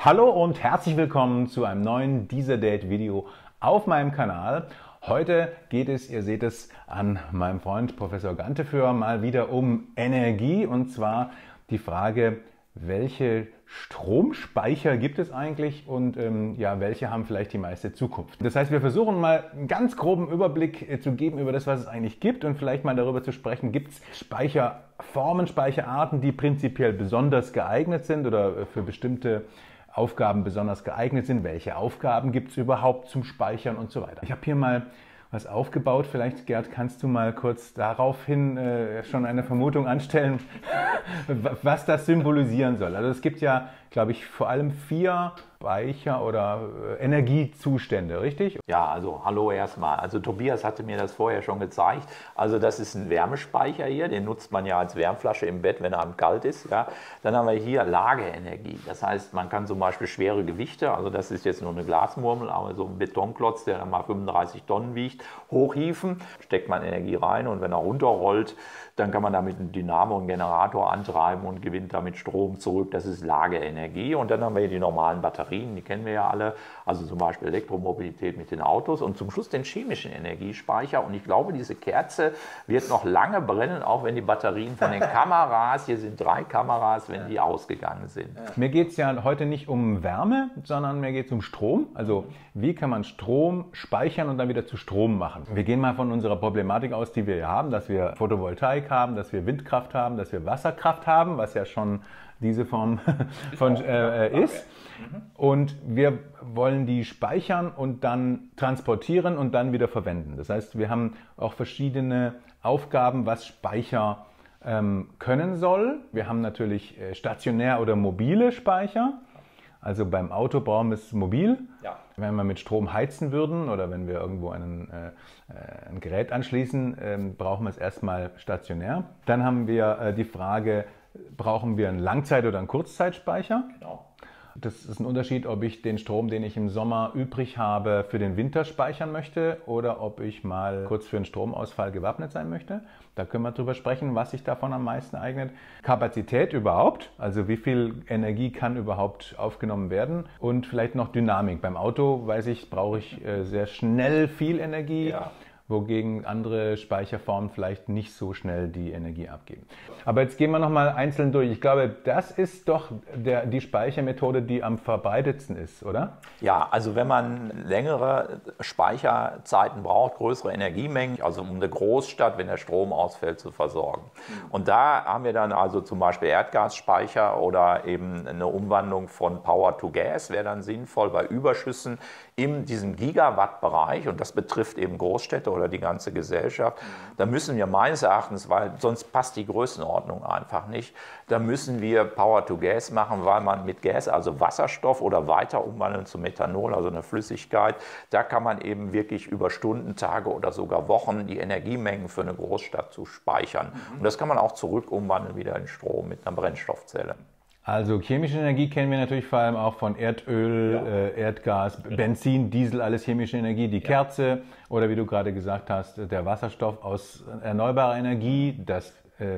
Hallo und herzlich willkommen zu einem neuen Deezerdate-Video auf meinem Kanal. Heute geht es, ihr seht es an meinem Freund Professor Ganteführ, mal wieder um Energie, und zwar die Frage, welche Stromspeicher gibt es eigentlich und welche haben vielleicht die meiste Zukunft. Das heißt, wir versuchen mal einen ganz groben Überblick zu geben über das, was es eigentlich gibt, und vielleicht mal darüber zu sprechen, gibt es Speicherformen, Speicherarten, die prinzipiell besonders geeignet sind oder für bestimmte Aufgaben besonders geeignet sind. Welche Aufgaben gibt es überhaupt zum Speichern und so weiter. Ich habe hier mal was aufgebaut. Vielleicht, Gerd, kannst du mal kurz daraufhin schon eine Vermutung anstellen, was das symbolisieren soll. Also es gibt ja, glaube ich, vor allem 4 Speicher- oder Energiezustände, richtig? Ja, also hallo erstmal. Also Tobias hatte mir das vorher schon gezeigt. Also das ist ein Wärmespeicher hier, den nutzt man ja als Wärmflasche im Bett, wenn er kalt ist. Ja. Dann haben wir hier Lageenergie. Das heißt, man kann zum Beispiel schwere Gewichte, also das ist jetzt nur eine Glasmurmel, aber so ein Betonklotz, der dann mal 35 Tonnen wiegt, hochhieven, steckt man Energie rein, und wenn er runterrollt, dann kann man damit einen Dynamo, einen Generator antreiben und gewinnt damit Strom zurück. Das ist Lageenergie. Und dann haben wir hier die normalen Batterien, die kennen wir ja alle, also zum Beispiel Elektromobilität mit den Autos, und zum Schluss den chemischen Energiespeicher. Und ich glaube, diese Kerze wird noch lange brennen, auch wenn die Batterien von den Kameras, hier sind 3 Kameras, wenn die ausgegangen sind. Mir geht es ja heute nicht um Wärme, sondern mir geht es um Strom. Also wie kann man Strom speichern und dann wieder zu Strom machen? Wir gehen mal von unserer Problematik aus, die wir hier haben, dass wir Photovoltaik haben, dass wir Windkraft haben, dass wir Wasserkraft haben, was ja schon diese Form von ist. Und wir wollen die speichern und dann transportieren und dann wieder verwenden. Das heißt, wir haben auch verschiedene Aufgaben, was Speicher können soll. Wir haben natürlich stationär oder mobile Speicher. Also beim Auto brauchen wir es mobil. Ja. Wenn wir mit Strom heizen würden oder wenn wir irgendwo ein Gerät anschließen, brauchen wir es erstmal stationär. Dann haben wir die Frage, brauchen wir einen Langzeit- oder einen Kurzzeitspeicher? Genau. Das ist ein Unterschied, ob ich den Strom, den ich im Sommer übrig habe, für den Winter speichern möchte oder ob ich mal kurz für einen Stromausfall gewappnet sein möchte. Da können wir drüber sprechen, was sich davon am meisten eignet. Kapazität überhaupt, also wie viel Energie kann überhaupt aufgenommen werden, und vielleicht noch Dynamik. Beim Auto, weiß ich, brauche ich sehr schnell viel Energie. Ja. Wogegen andere Speicherformen vielleicht nicht so schnell die Energie abgeben. Aber jetzt gehen wir nochmal einzeln durch. Ich glaube, das ist doch die Speichermethode, die am verbreitetsten ist, oder? Ja, also wenn man längere Speicherzeiten braucht, größere Energiemengen, also um eine Großstadt, wenn der Strom ausfällt, zu versorgen. Und da haben wir dann also zum Beispiel Erdgasspeicher oder eben eine Umwandlung von Power to Gas, wäre dann sinnvoll bei Überschüssen in diesem Gigawatt-Bereich, und das betrifft eben Großstädte oder die ganze Gesellschaft. Da müssen wir meines Erachtens, weil sonst passt die Größenordnung einfach nicht, da müssen wir Power to Gas machen, weil man mit Gas, also Wasserstoff, oder weiter umwandeln zu Methanol, also eine Flüssigkeit, da kann man eben wirklich über Stunden, Tage oder sogar Wochen die Energiemengen für eine Großstadt zu speichern. Und das kann man auch zurück umwandeln wieder in Strom mit einer Brennstoffzelle. Also chemische Energie kennen wir natürlich vor allem auch von Erdöl, Erdgas, Benzin, Diesel, alles chemische Energie. Die Kerze oder, wie du gerade gesagt hast, der Wasserstoff aus erneuerbarer Energie, das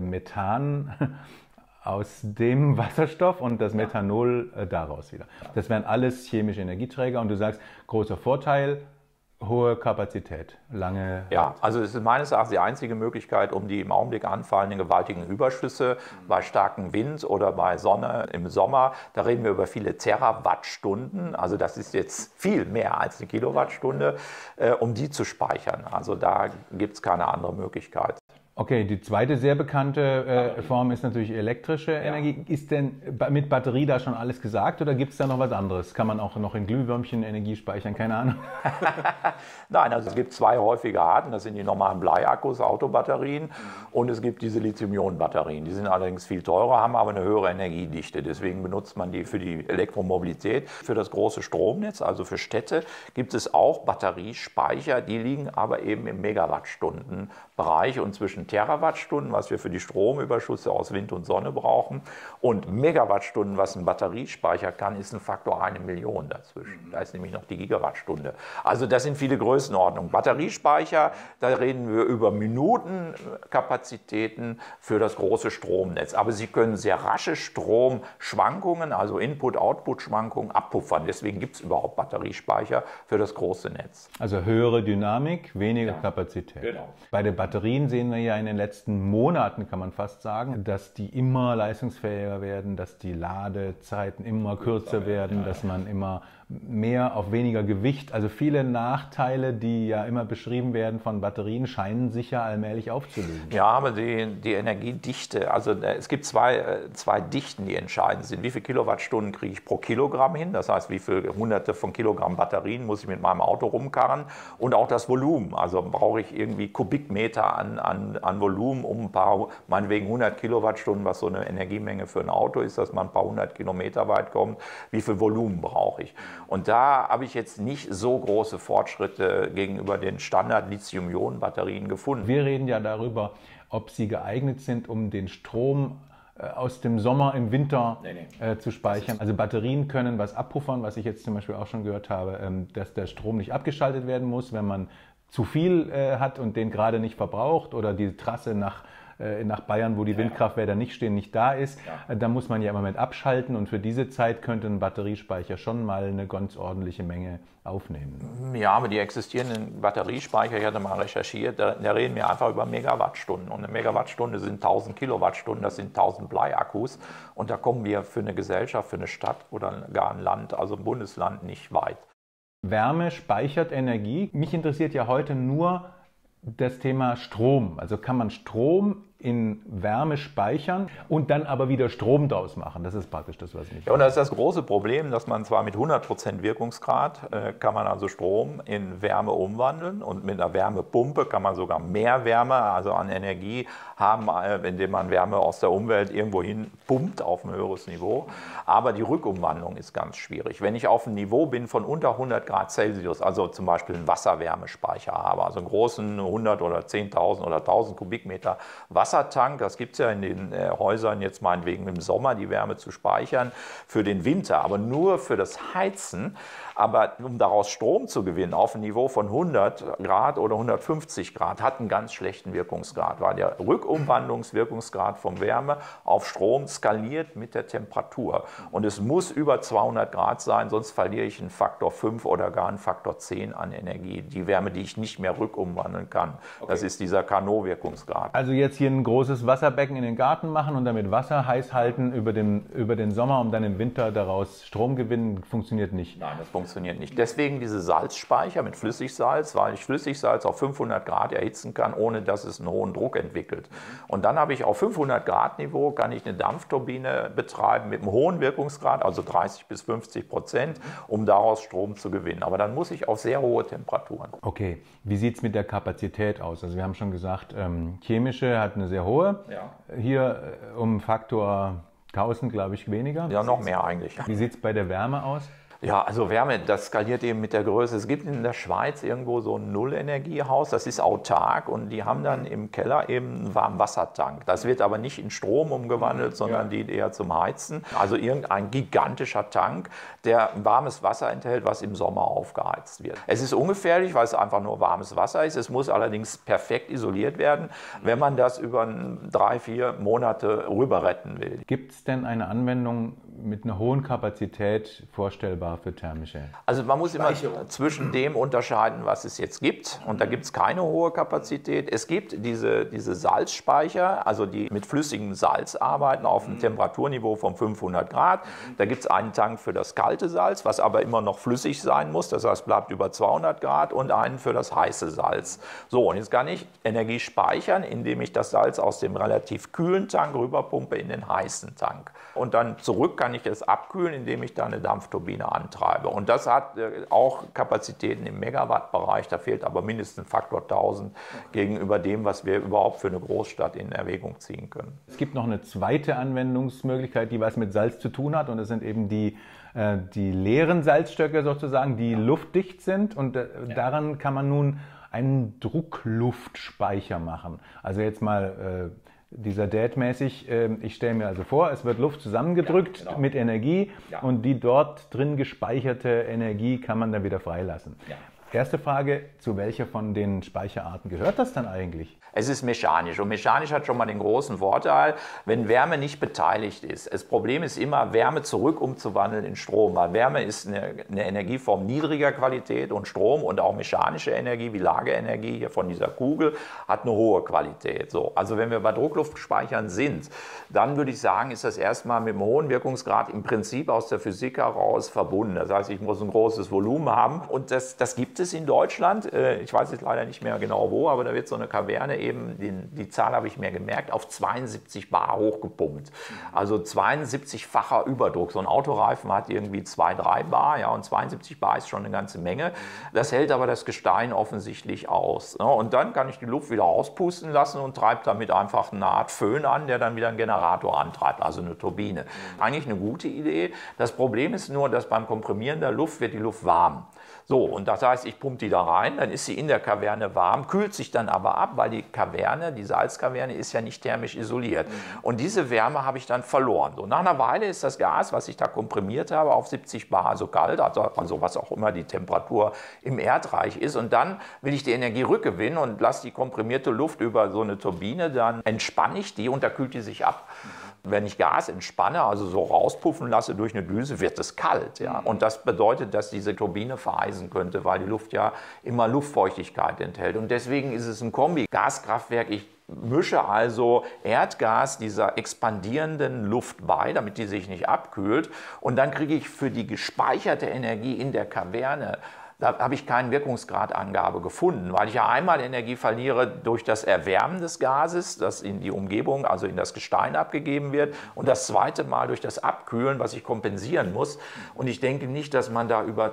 Methan aus dem Wasserstoff und das Methanol daraus wieder. Das wären alles chemische Energieträger, und du sagst, großer Vorteil, hohe Kapazität, lange... Ja, also es ist meines Erachtens die einzige Möglichkeit, um die im Augenblick anfallenden gewaltigen Überschüsse bei starkem Wind oder bei Sonne im Sommer, da reden wir über viele Terawattstunden, also das ist jetzt viel mehr als eine Kilowattstunde, um die zu speichern. Also da gibt es keine andere Möglichkeit. Okay, die zweite sehr bekannte Form ist natürlich elektrische Energie. Ist denn mit Batterie da schon alles gesagt, oder gibt es da noch was anderes? Kann man auch noch in Glühwürmchen Energie speichern? Keine Ahnung. Nein, also es gibt 2 häufige Arten. Das sind die normalen Bleiakkus, Autobatterien, und es gibt diese Lithium-Ionen-Batterien. Die sind allerdings viel teurer, haben aber eine höhere Energiedichte. Deswegen benutzt man die für die Elektromobilität. Für das große Stromnetz, also für Städte, gibt es auch Batteriespeicher. Die liegen aber eben im Megawattstundenbereich, und zwischen zwischen Terawattstunden, was wir für die Stromüberschüsse aus Wind und Sonne brauchen, und Megawattstunden, was ein Batteriespeicher kann, ist ein Faktor 1 Million dazwischen. Da ist nämlich noch die Gigawattstunde. Also das sind viele Größenordnungen. Batteriespeicher, da reden wir über Minutenkapazitäten für das große Stromnetz. Aber Sie können sehr rasche Stromschwankungen, also Input-Output-Schwankungen, abpuffern. Deswegen gibt es überhaupt Batteriespeicher für das große Netz. Also höhere Dynamik, weniger Kapazität. Genau. Bei den Batterien sehen wir ja in den letzten Monaten, kann man fast sagen, dass die immer leistungsfähiger werden, dass die Ladezeiten immer kürzer werden, dass man immer mehr auf weniger Gewicht, also viele Nachteile, die ja immer beschrieben werden von Batterien, scheinen sich ja allmählich aufzulösen. Ja, aber die Energiedichte, also es gibt zwei Dichten, die entscheidend sind. Wie viele Kilowattstunden kriege ich pro Kilogramm hin? Das heißt, wie viele Hunderte von Kilogramm Batterien muss ich mit meinem Auto rumkarren? Und auch das Volumen. Also brauche ich irgendwie Kubikmeter an Volumen, um ein paar, meinetwegen 100 Kilowattstunden, was so eine Energiemenge für ein Auto ist, dass man ein paar 100 Kilometer weit kommt. Wie viel Volumen brauche ich? Und da habe ich jetzt nicht so große Fortschritte gegenüber den Standard-Lithium-Ionen-Batterien gefunden. Wir reden ja darüber, ob sie geeignet sind, um den Strom aus dem Sommer im Winter zu speichern. Also Batterien können was abpuffern, was ich jetzt zum Beispiel auch schon gehört habe, dass der Strom nicht abgeschaltet werden muss, wenn man zu viel hat und den gerade nicht verbraucht oder die Trasse nach Bayern, wo die Windkraftwerke nicht stehen, nicht da ist, da muss man ja im Moment abschalten und für diese Zeit könnte ein Batteriespeicher schon mal eine ganz ordentliche Menge aufnehmen. Ja, aber die existierenden Batteriespeicher, ich hatte mal recherchiert, da reden wir einfach über Megawattstunden und eine Megawattstunde sind 1000 Kilowattstunden, das sind 1000 Bleiakkus und da kommen wir für eine Gesellschaft, für eine Stadt oder gar ein Land, also ein Bundesland nicht weit. Wärme speichert Energie. Mich interessiert ja heute nur das Thema Strom. Also kann man Strom in Wärme speichern und dann aber wieder Strom draus machen. Das ist praktisch das, was ich nicht. Ja, und das ist das große Problem, dass man zwar mit 100% Wirkungsgrad kann man also Strom in Wärme umwandeln und mit einer Wärmepumpe kann man sogar mehr Wärme, also an Energie haben, indem man Wärme aus der Umwelt irgendwo hin pumpt auf ein höheres Niveau. Aber die Rückumwandlung ist ganz schwierig. Wenn ich auf einem Niveau bin von unter 100 Grad Celsius, also zum Beispiel einen Wasserwärmespeicher habe, also einen großen 100 oder 10.000 oder 1.000 Kubikmeter Wassertank, das gibt es ja in den Häusern jetzt meinetwegen im Sommer, die Wärme zu speichern, für den Winter, aber nur für das Heizen. Aber um daraus Strom zu gewinnen auf ein Niveau von 100 Grad oder 150 Grad, hat einen ganz schlechten Wirkungsgrad, weil der Rückumwandlungswirkungsgrad von Wärme auf Strom skaliert mit der Temperatur. Und es muss über 200 Grad sein, sonst verliere ich einen Faktor 5 oder gar einen Faktor 10 an Energie. Die Wärme, die ich nicht mehr rückumwandeln kann. Okay. Das ist dieser Carnot-Wirkungsgrad. Also jetzt hier ein großes Wasserbecken in den Garten machen und damit Wasser heiß halten über den Sommer, um dann im Winter daraus Strom gewinnen, funktioniert nicht. Nein, das funktioniert nicht. Deswegen diese Salzspeicher mit Flüssigsalz, weil ich Flüssigsalz auf 500 Grad erhitzen kann, ohne dass es einen hohen Druck entwickelt. Und dann habe ich auf 500 Grad Niveau, kann ich eine Dampfturbine betreiben mit einem hohen Wirkungsgrad, also 30-50%, um daraus Strom zu gewinnen. Aber dann muss ich auf sehr hohe Temperaturen. Okay, wie sieht es mit der Kapazität aus? Also wir haben schon gesagt, chemische hat eine sehr hohe. Ja. Hier um Faktor 1000, glaube ich, weniger. Ja, noch mehr eigentlich. Wie sieht es bei der Wärme aus? Ja, also Wärme, das skaliert eben mit der Größe. Es gibt in der Schweiz irgendwo so ein Nullenergiehaus, das ist autark und die haben dann im Keller eben einen Warmwassertank. Das wird aber nicht in Strom umgewandelt, sondern dient eher zum Heizen. Also irgendein gigantischer Tank, der warmes Wasser enthält, was im Sommer aufgeheizt wird. Es ist ungefährlich, weil es einfach nur warmes Wasser ist. Es muss allerdings perfekt isoliert werden, wenn man das über 3-4 Monate rüber retten will. Gibt es denn eine Anwendung mit einer hohen Kapazität vorstellbar für thermische? Also man muss immer zwischen dem unterscheiden, was es jetzt gibt. Und da gibt es keine hohe Kapazität. Es gibt diese Salzspeicher, also die mit flüssigem Salz arbeiten auf einem Temperaturniveau von 500 Grad. Da gibt es einen Tank für das kalte Salz, was aber immer noch flüssig sein muss. Das heißt, bleibt über 200 Grad und einen für das heiße Salz. So, und jetzt kann ich Energie speichern, indem ich das Salz aus dem relativ kühlen Tank rüberpumpe in den heißen Tank. Und dann zurück kann ich es abkühlen, indem ich da eine Dampfturbine antreibe. Und das hat auch Kapazitäten im Megawattbereich, da fehlt aber mindestens Faktor 1000 gegenüber dem, was wir überhaupt für eine Großstadt in Erwägung ziehen können. Es gibt noch eine zweite Anwendungsmöglichkeit, die was mit Salz zu tun hat, und das sind eben die leeren Salzstöcke sozusagen, die luftdicht sind, und daran kann man nun einen Druckluftspeicher machen? Also jetzt mal dieser DAD-mäßig, ich stelle mir also vor, es wird Luft zusammengedrückt mit Energie und die dort drin gespeicherte Energie kann man dann wieder freilassen. Ja. Erste Frage, zu welcher von den Speicherarten gehört das dann eigentlich? Es ist mechanisch und mechanisch hat schon mal den großen Vorteil, wenn Wärme nicht beteiligt ist. Das Problem ist immer, Wärme zurück umzuwandeln in Strom, weil Wärme ist eine Energieform niedriger Qualität und Strom und auch mechanische Energie wie Lageenergie hier von dieser Kugel hat eine hohe Qualität. So, also wenn wir bei Druckluftspeichern sind, dann würde ich sagen, ist das erstmal mit einem hohen Wirkungsgrad im Prinzip aus der Physik heraus verbunden. Das heißt, ich muss ein großes Volumen haben und das gibt es in Deutschland. Ich weiß jetzt leider nicht mehr genau wo, aber da wird so eine Kaverne eben, die Zahl habe ich mir gemerkt, auf 72 bar hochgepumpt. Also 72-facher Überdruck. So ein Autoreifen hat irgendwie 2-3 bar, ja, und 72 bar ist schon eine ganze Menge. Das hält aber das Gestein offensichtlich aus. Ne? Und dann kann ich die Luft wieder auspusten lassen und treibe damit einfach eine Art Föhn an, der dann wieder einen Generator antreibt, also eine Turbine. Eigentlich eine gute Idee. Das Problem ist nur, dass beim Komprimieren der Luft wird die Luft warm. So, und das heißt, ich pumpe die da rein, dann ist sie in der Kaverne warm, kühlt sich dann aber ab, weil die Kaverne, die Salzkaverne, ist ja nicht thermisch isoliert. Und diese Wärme habe ich dann verloren. So, nach einer Weile ist das Gas, was ich da komprimiert habe, auf 70 bar so kalt, also was auch immer die Temperatur im Erdreich ist. Und dann will ich die Energie rückgewinnen und lasse die komprimierte Luft über so eine Turbine, dann entspanne ich die und da kühlt die sich ab. Wenn ich Gas entspanne, also so rauspuffen lasse durch eine Düse, wird es kalt. Ja? Und das bedeutet, dass diese Turbine vereisen könnte, weil die Luft ja immer Luftfeuchtigkeit enthält. Und deswegen ist es ein Kombi-Gaskraftwerk. Ich mische also Erdgas dieser expandierenden Luft bei, damit die sich nicht abkühlt. Und dann kriege ich für die gespeicherte Energie in der Kaverne, da habe ich keine Wirkungsgradangabe gefunden, weil ich ja einmal Energie verliere durch das Erwärmen des Gases, das in die Umgebung, also in das Gestein abgegeben wird, und das zweite Mal durch das Abkühlen, was ich kompensieren muss. Und ich denke nicht, dass man da über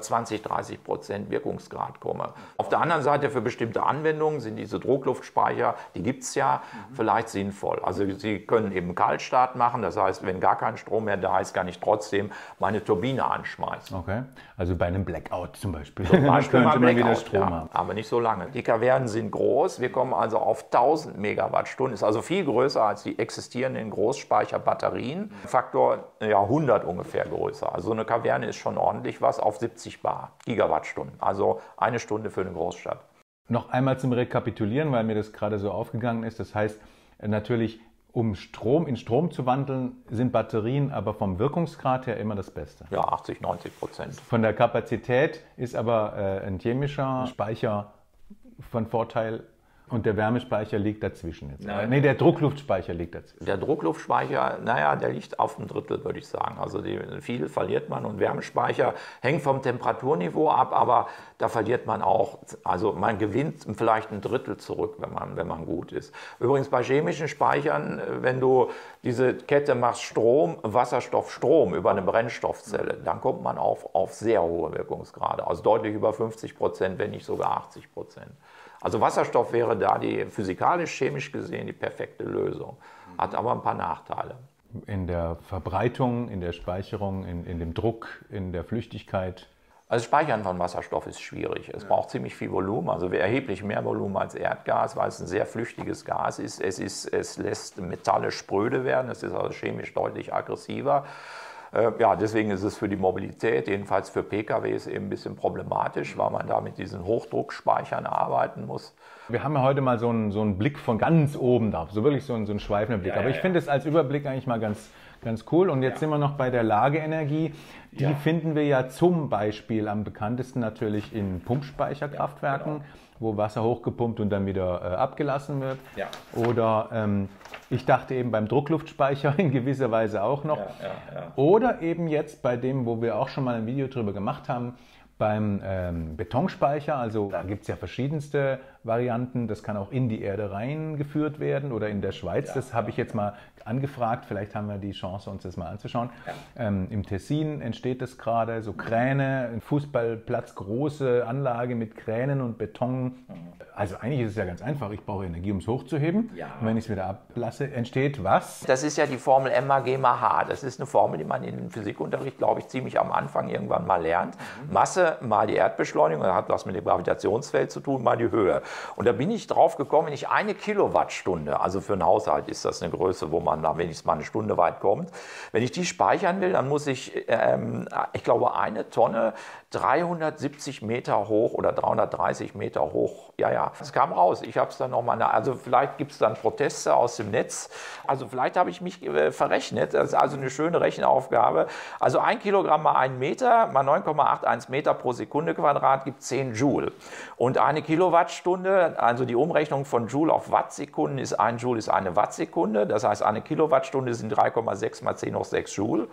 20–30% Wirkungsgrad komme. Auf der anderen Seite für bestimmte Anwendungen sind diese Druckluftspeicher, die gibt es ja, vielleicht sinnvoll. Also sie können eben Kaltstart machen, das heißt, wenn gar kein Strom mehr da ist, kann ich trotzdem meine Turbine anschmeißen. Okay, also bei einem Blackout zum Beispiel. Zum Beispiel könnte man wieder Blackout, Strom haben. Aber nicht so lange. Die Kavernen sind groß, wir kommen also auf 1000 Megawattstunden, ist also viel größer als die existierenden Großspeicherbatterien. Faktor 100 ungefähr größer. Also so eine Kaverne ist schon ordentlich was auf 70 bar Gigawattstunden, also eine Stunde für eine Großstadt. Noch einmal zum Rekapitulieren, weil mir das gerade so aufgegangen ist. Das heißt natürlich, um Strom in Strom zu wandeln, sind Batterien aber vom Wirkungsgrad her immer das Beste. Ja, 80–90%. Von der Kapazität ist aber ein chemischer Speicher von Vorteil und der Wärmespeicher liegt dazwischen jetzt. Nee, der Druckluftspeicher liegt dazwischen. Der Druckluftspeicher, naja, der liegt auf einem Drittel, würde ich sagen. Also viel verliert man und Wärmespeicher hängt vom Temperaturniveau ab, aber da verliert man auch, also man gewinnt vielleicht ein Drittel zurück, wenn man gut ist. Übrigens bei chemischen Speichern, wenn du diese Kette machst, Strom, Wasserstoff, Strom über eine Brennstoffzelle, dann kommt man auf sehr hohe Wirkungsgrade, also deutlich über 50%, wenn nicht sogar 80%. Also Wasserstoff wäre da die physikalisch-chemisch gesehen die perfekte Lösung, hat aber ein paar Nachteile. In der Verbreitung, in der Speicherung, in dem Druck, in der Flüchtigkeit? Also Speichern von Wasserstoff ist schwierig. Es braucht ziemlich viel Volumen, also erheblich mehr Volumen als Erdgas, weil es ein sehr flüchtiges Gas ist. Es lässt Metalle spröde werden, es ist also chemisch deutlich aggressiver. Ja, deswegen ist es für die Mobilität, jedenfalls für PKWs, eben ein bisschen problematisch, weil man da mit diesen Hochdruckspeichern arbeiten muss. Wir haben ja heute mal so einen Blick von ganz oben drauf, so wirklich so einen schweifenden Blick. Aber ich finde es als Überblick eigentlich mal ganz cool. Und jetzt sind wir noch bei der Lageenergie. Die finden wir ja zum Beispiel am bekanntesten natürlich in Pumpspeicherkraftwerken, wo Wasser hochgepumpt und dann wieder abgelassen wird. Ja. Oder ich dachte eben beim Druckluftspeicher in gewisser Weise auch noch. Oder eben jetzt bei dem, wo wir auch schon mal ein Video drüber gemacht haben, beim Betonspeicher. Also da gibt es ja verschiedenste Varianten. Das kann auch in die Erde reingeführt werden oder in der Schweiz. Das habe ich jetzt mal angefragt. Vielleicht haben wir die Chance, uns das mal anzuschauen. Im Tessin entsteht das gerade. So Kräne, ein Fußballplatz, große Anlage mit Kränen und Beton. Also eigentlich ist es ja ganz einfach. Ich brauche Energie, um es hochzuheben. Und wenn ich es wieder ablasse, entsteht was? Das ist ja die Formel MAG mal H. Das ist eine Formel, die man im Physikunterricht, glaube ich, ziemlich am Anfang irgendwann mal lernt. Masse mal die Erdbeschleunigung, das hat was mit dem Gravitationsfeld zu tun, mal die Höhe. Und da bin ich drauf gekommen, wenn ich 1 Kilowattstunde, also für einen Haushalt ist das eine Größe, wo man da wenigstens mal eine Stunde weit kommt, wenn ich die speichern will, dann muss ich, ich glaube, eine Tonne 370 Meter hoch oder 330 Meter hoch. Ja, das kam raus. Ich habe es dann nochmal, also vielleicht gibt es dann Proteste aus dem Netz. Also vielleicht habe ich mich verrechnet. Das ist also eine schöne Rechenaufgabe. Also 1 Kilogramm mal 1 Meter mal 9,81 Meter pro Sekunde Quadrat gibt 10 Joule. Und eine Kilowattstunde, also die Umrechnung von Joule auf Wattsekunden ist 1 Joule ist eine Wattsekunde. Das heißt, eine Kilowattstunde sind 3,6 mal 10 hoch 6 Joule.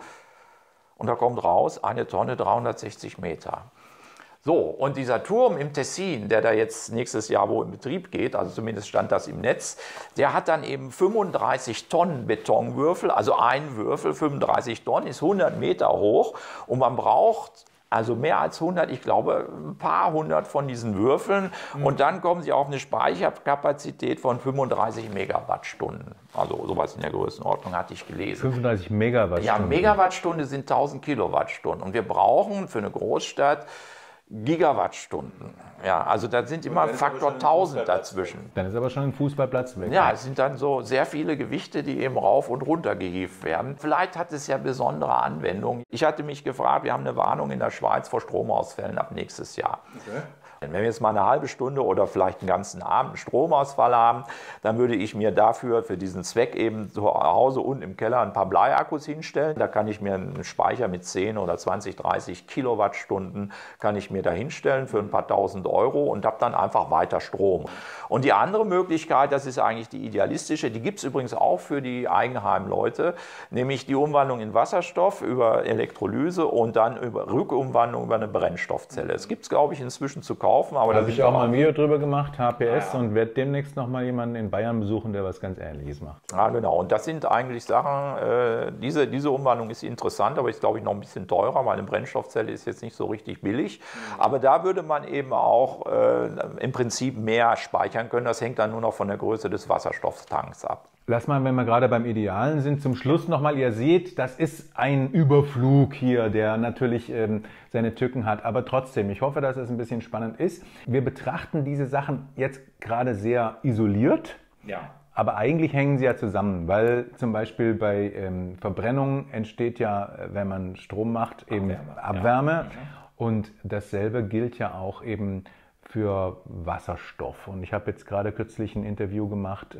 Und da kommt raus, eine Tonne 360 Meter. So, und dieser Turm im Tessin, der da jetzt nächstes Jahr wohl in Betrieb geht, also zumindest stand das im Netz, der hat dann eben 35 Tonnen Betonwürfel, also ein Würfel, 35 Tonnen, ist 100 Meter hoch und man braucht also mehr als 100, ich glaube, ein paar hundert von diesen Würfeln. Und dann kommen sie auf eine Speicherkapazität von 35 Megawattstunden. Also sowas in der Größenordnung hatte ich gelesen. 35 Megawattstunden? Ja, Megawattstunde sind 1000 Kilowattstunden. Und wir brauchen für eine Großstadt Gigawattstunden. Ja, also da sind immer Faktor 1000 dazwischen. Dann ist aber schon ein Fußballplatz weg. Ja, es sind dann so sehr viele Gewichte, die eben rauf und runter gehievt werden. Vielleicht hat es ja besondere Anwendungen. Ich hatte mich gefragt, wir haben eine Warnung in der Schweiz vor Stromausfällen ab nächstes Jahr. Okay. Wenn wir jetzt mal eine halbe Stunde oder vielleicht einen ganzen Abend einen Stromausfall haben, dann würde ich mir dafür für diesen Zweck eben zu Hause unten im Keller ein paar Bleiakkus hinstellen. Da kann ich mir einen Speicher mit 10 oder 20, 30 Kilowattstunden kann ich mir da hinstellen für ein paar tausend Euro und habe dann einfach weiter Strom. Und die andere Möglichkeit, das ist eigentlich die idealistische, die gibt es übrigens auch für die Eigenheimleute, nämlich die Umwandlung in Wasserstoff über Elektrolyse und dann über Rückumwandlung über eine Brennstoffzelle. Es gibt es, glaube ich, inzwischen zu kaufen. Aber da habe ich auch mal ein Video drüber gemacht, HPS, und werde demnächst noch mal jemanden in Bayern besuchen, der was ganz Ähnliches macht. Ja, genau. Und das sind eigentlich Sachen, diese Umwandlung ist interessant, aber ist, glaube ich, noch ein bisschen teurer, weil eine Brennstoffzelle ist jetzt nicht so richtig billig. Aber da würde man eben auch im Prinzip mehr speichern können. Das hängt dann nur noch von der Größe des Wasserstofftanks ab. Lass mal, wenn wir gerade beim Idealen sind, zum Schluss nochmal, ihr seht, das ist ein Überflug hier, der natürlich seine Tücken hat, aber trotzdem, ich hoffe, dass es ein bisschen spannend ist. Wir betrachten diese Sachen jetzt gerade sehr isoliert, aber eigentlich hängen sie ja zusammen, weil zum Beispiel bei Verbrennung entsteht ja, wenn man Strom macht, eben Abwärme. Und dasselbe gilt ja auch eben für Wasserstoff. Und ich habe jetzt gerade kürzlich ein Interview gemacht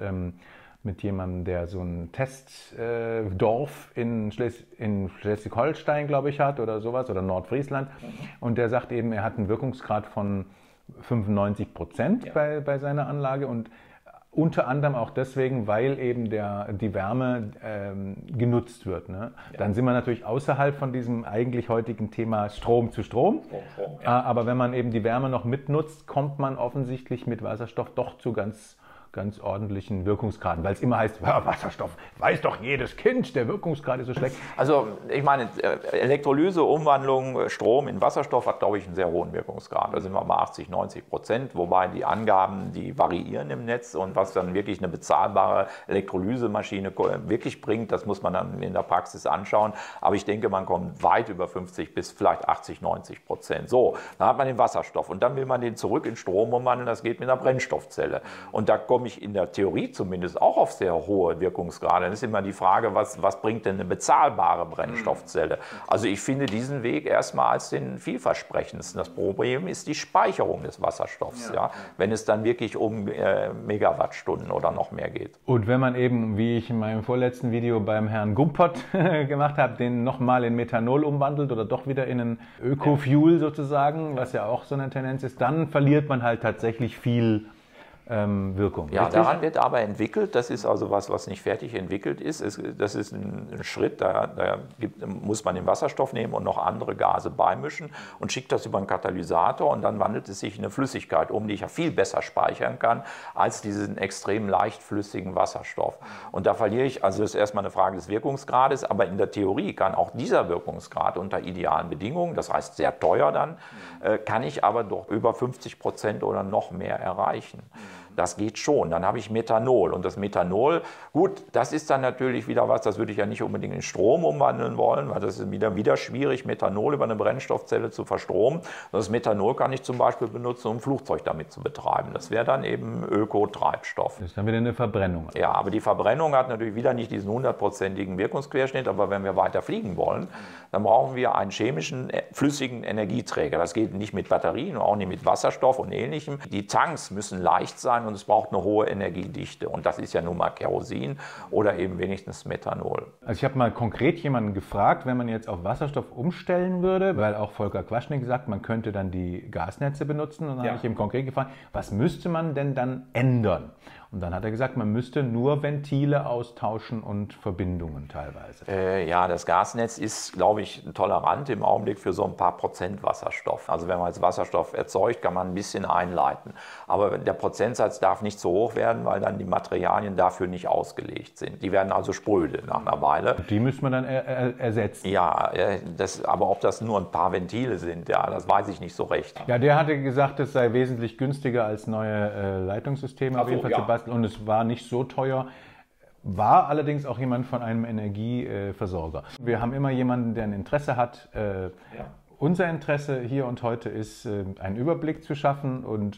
mit jemandem, der so ein Testdorf in Schleswig-Holstein, glaube ich, hat oder sowas, oder Nordfriesland. Und der sagt eben, er hat einen Wirkungsgrad von 95% bei seiner Anlage und unter anderem auch deswegen, weil eben die Wärme genutzt wird. Ne? Dann sind wir natürlich außerhalb von diesem eigentlich heutigen Thema Strom zu Strom. Aber wenn man eben die Wärme noch mitnutzt, kommt man offensichtlich mit Wasserstoff doch zu ganz ordentlichen Wirkungsgraden, weil es immer heißt, ja, Wasserstoff, weiß doch jedes Kind, der Wirkungsgrad ist so schlecht. Also ich meine, Elektrolyse, Umwandlung, Strom in Wasserstoff hat, glaube ich, einen sehr hohen Wirkungsgrad. Da sind wir mal 80-90%, wobei die Angaben, die variieren im Netz und was dann wirklich eine bezahlbare Elektrolysemaschine wirklich bringt, das muss man dann in der Praxis anschauen. Aber ich denke, man kommt weit über 50 bis vielleicht 80-90%. So, dann hat man den Wasserstoff und dann will man den zurück in Strom umwandeln, das geht mit einer Brennstoffzelle. Und da komme ich in der Theorie zumindest auch auf sehr hohe Wirkungsgrade. Dann ist immer die Frage, was bringt denn eine bezahlbare Brennstoffzelle? Also ich finde diesen Weg erstmal als den vielversprechendsten. Das Problem ist die Speicherung des Wasserstoffs, wenn es dann wirklich um Megawattstunden oder noch mehr geht. Und wenn man eben, wie ich in meinem vorletzten Video beim Herrn Gumpert gemacht habe, den nochmal in Methanol umwandelt oder doch wieder in einen Ökofuel sozusagen, was ja auch so eine Tendenz ist, dann verliert man halt tatsächlich viel Wirkung. Ja, richtig? Daran wird aber entwickelt, das ist also was nicht fertig entwickelt ist. Das ist ein Schritt, da muss man den Wasserstoff nehmen und noch andere Gase beimischen und schickt das über einen Katalysator und dann wandelt es sich in eine Flüssigkeit um, die ich ja viel besser speichern kann als diesen extrem leichtflüssigen Wasserstoff. Und da verliere ich, also das ist erstmal eine Frage des Wirkungsgrades, aber in der Theorie kann auch dieser Wirkungsgrad unter idealen Bedingungen, das heißt sehr teuer dann, kann ich aber doch über 50% oder noch mehr erreichen. Das geht schon. Dann habe ich Methanol. Und das Methanol, gut, das ist dann natürlich wieder was, das würde ich ja nicht unbedingt in Strom umwandeln wollen, weil das ist wieder schwierig, Methanol über eine Brennstoffzelle zu verstromen. Das Methanol kann ich zum Beispiel benutzen, um ein Flugzeug damit zu betreiben. Das wäre dann eben Ökotreibstoff. Das ist dann wieder eine Verbrennung. Ja, aber die Verbrennung hat natürlich wieder nicht diesen 100%igen Wirkungsquerschnitt, aber wenn wir weiter fliegen wollen, dann brauchen wir einen chemischen, flüssigen Energieträger. Das geht nicht mit Batterien und auch nicht mit Wasserstoff und Ähnlichem. Die Tanks müssen leicht sein und es braucht eine hohe Energiedichte. Und das ist ja nun mal Kerosin oder eben wenigstens Methanol. Also ich habe mal konkret jemanden gefragt, wenn man jetzt auf Wasserstoff umstellen würde, weil auch Volker Quaschnik sagt, man könnte dann die Gasnetze benutzen. Und dann habe ich ihm konkret gefragt, was müsste man denn dann ändern? Und dann hat er gesagt, man müsste nur Ventile austauschen und Verbindungen teilweise. Ja, das Gasnetz ist, glaube ich, tolerant im Augenblick für so ein paar Prozent Wasserstoff. Also wenn man jetzt Wasserstoff erzeugt, kann man ein bisschen einleiten. Aber der Prozentsatz darf nicht so hoch werden, weil dann die Materialien dafür nicht ausgelegt sind. Die werden also spröde nach einer Weile. Die müsste man dann ersetzen. Ja, aber ob das nur ein paar Ventile sind, ja, das weiß ich nicht so recht. Ja, der hatte gesagt, es sei wesentlich günstiger als neue Leitungssysteme auf jeden Fall zu basteln. Und es war nicht so teuer, war allerdings auch jemand von einem Energieversorger. Wir haben immer jemanden, der ein Interesse hat. Unser Interesse hier und heute ist, einen Überblick zu schaffen und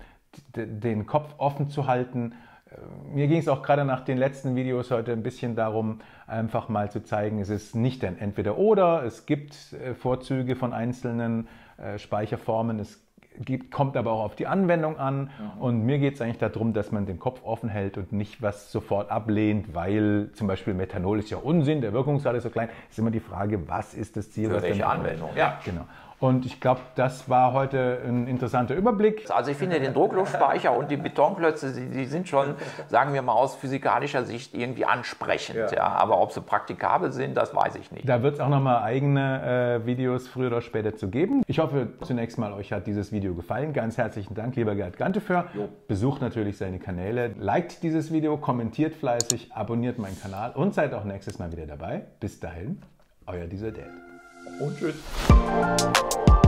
den Kopf offen zu halten. Mir ging es auch gerade nach den letzten Videos heute ein bisschen darum, einfach mal zu zeigen, es ist nicht ein Entweder-Oder, es gibt Vorzüge von einzelnen Speicherformen, kommt aber auch auf die Anwendung an. Und mir geht es eigentlich darum, dass man den Kopf offen hält und nicht was sofort ablehnt, weil zum Beispiel Methanol ist ja Unsinn, der Wirkungsgrad ist so klein. Es ist immer die Frage, was ist das Ziel? Für welche Anwendung? Ja, genau. Und ich glaube, das war heute ein interessanter Überblick. Also ich finde den Druckluftspeicher und die Betonklötze, die sind schon, sagen wir mal aus physikalischer Sicht irgendwie ansprechend. Ja. Aber ob sie praktikabel sind, das weiß ich nicht. Da wird es auch nochmal eigene Videos früher oder später zu geben. Ich hoffe zunächst mal, euch hat dieses Video gefallen. Ganz herzlichen Dank, lieber Gerd Ganteföhr. Besucht natürlich seine Kanäle, liked dieses Video, kommentiert fleißig, abonniert meinen Kanal und seid auch nächstes Mal wieder dabei. Bis dahin, euer Dieser Dad. Und tschüss.